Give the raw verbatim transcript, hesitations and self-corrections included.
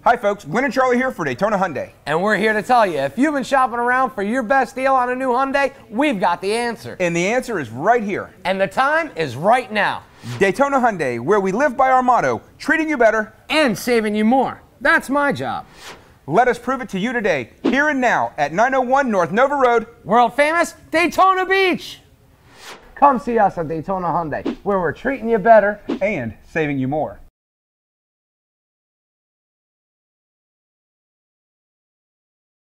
Hi folks, Glenn and Charlie here for Daytona Hyundai. And we're here to tell you, if you've been shopping around for your best deal on a new Hyundai, we've got the answer. And the answer is right here. And the time is right now. Daytona Hyundai, where we live by our motto, treating you better and saving you more. That's my job. Let us prove it to you today, here and now, at nine oh one North Nova Road, world famous Daytona Beach. Come see us at Daytona Hyundai, where we're treating you better and saving you more.